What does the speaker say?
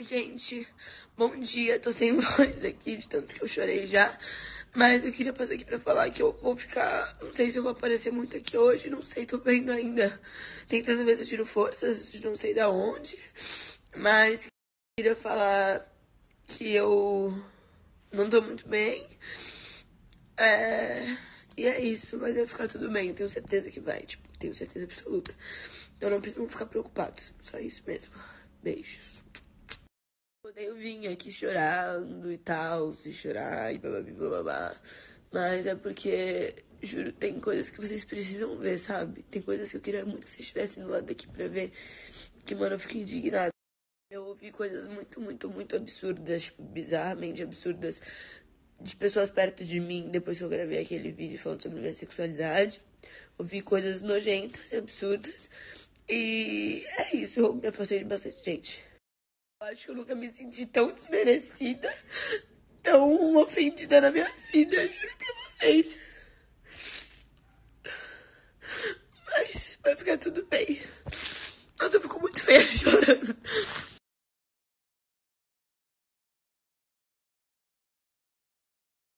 Oi, gente. Bom dia. Tô sem voz aqui, de tanto que eu chorei já. Mas eu queria passar aqui pra falar que eu vou ficar... Não sei se eu vou aparecer muito aqui hoje. Não sei, tô vendo ainda. Tentando ver se eu tiro forças de não sei da onde. Mas queria falar que eu não tô muito bem. E é isso. Mas vai ficar tudo bem. Eu tenho certeza que vai. Tipo, tenho certeza absoluta. Então não precisam ficar preocupados. Só isso mesmo. Beijos. Eu vim aqui chorando e tal, e chorar e babá. Mas é porque, juro, tem coisas que vocês precisam ver, sabe? Tem coisas que eu queria muito que vocês estivessem do lado daqui pra ver. Que, mano, eu fico indignada. Eu ouvi coisas muito absurdas, tipo, bizarramente absurdas, de pessoas perto de mim, depois que eu gravei aquele vídeo falando sobre minha sexualidade. Ouvi coisas nojentas e absurdas. E é isso, eu me afastei de bastante gente. Eu acho que eu nunca me senti tão desmerecida, tão ofendida na minha vida, juro pra vocês. Mas vai ficar tudo bem. Nossa, eu fico muito feia chorando.